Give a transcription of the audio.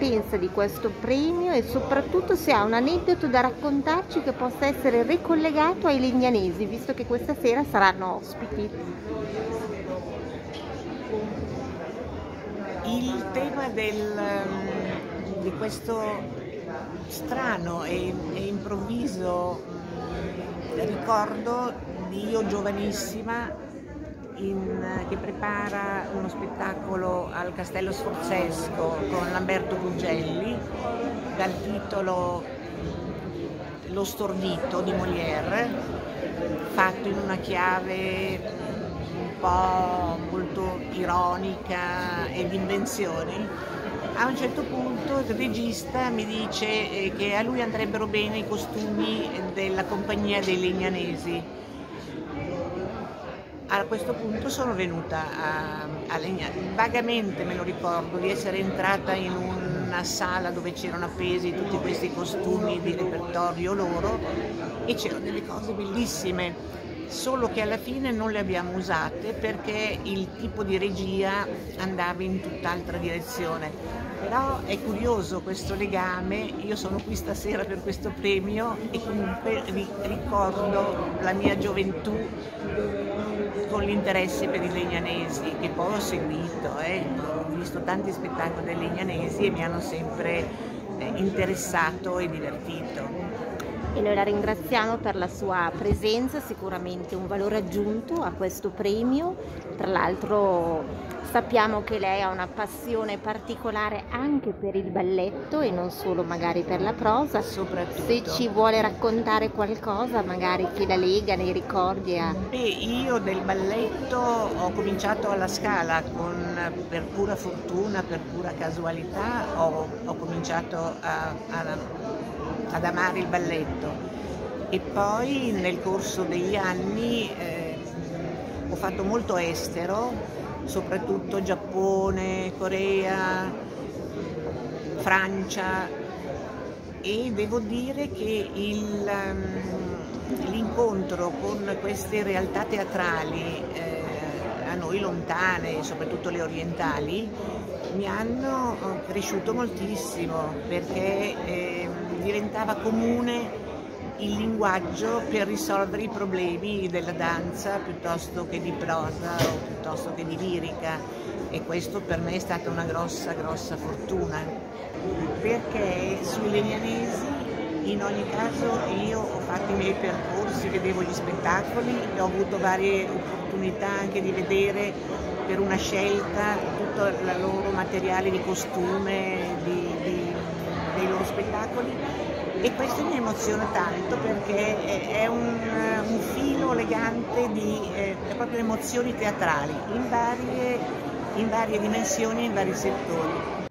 pensa di questo premio e soprattutto se ha un aneddoto da raccontarci che possa essere ricollegato ai legnanesi, visto che questa sera saranno ospiti. Il tema di questo strano e improvviso ricordo di io giovanissima che prepara uno spettacolo al Castello Sforzesco con Lamberto Bugelli dal titolo Lo stordito di Molière, fatto in una chiave un po' molto ironica e di invenzioni. A un certo punto il regista mi dice che a lui andrebbero bene i costumi della compagnia dei Legnanesi. A questo punto sono venuta a Legnano, vagamente me lo ricordo di essere entrata in una sala dove c'erano appesi tutti questi costumi di repertorio loro e c'erano delle cose bellissime, solo che alla fine non le abbiamo usate perché il tipo di regia andava in tutt'altra direzione. Però è curioso questo legame, io sono qui stasera per questo premio e comunque ricordo la mia gioventù con l'interesse per i legnanesi, che poi ho seguito, ho visto tanti spettacoli dei legnanesi e mi hanno sempre interessato e divertito. E noi la ringraziamo per la sua presenza, sicuramente un valore aggiunto a questo premio. Tra l'altro sappiamo che lei ha una passione particolare anche per il balletto e non solo magari per la prosa. Soprattutto. Se ci vuole raccontare qualcosa, magari che la lega nei ricordi a... Beh, io del balletto ho cominciato alla Scala, per pura fortuna, per pura casualità, ho cominciato ad amare il balletto e poi nel corso degli anni ho fatto molto estero, soprattutto Giappone, Corea, Francia, e devo dire che l'incontro con queste realtà teatrali a noi lontane, soprattutto le orientali, mi hanno cresciuto moltissimo perché diventava comune il linguaggio per risolvere i problemi della danza piuttosto che di prosa o piuttosto che di lirica, e questo per me è stata una grossa fortuna, perché sui legnanesi in ogni caso io ho fatto i miei percorsi, vedevo gli spettacoli e ho avuto varie opportunità anche di vedere per una scelta tutto il loro materiale di costume, dei loro spettacoli. E questo mi emoziona tanto perché è un filo elegante di proprio emozioni teatrali in varie dimensioni, in vari settori.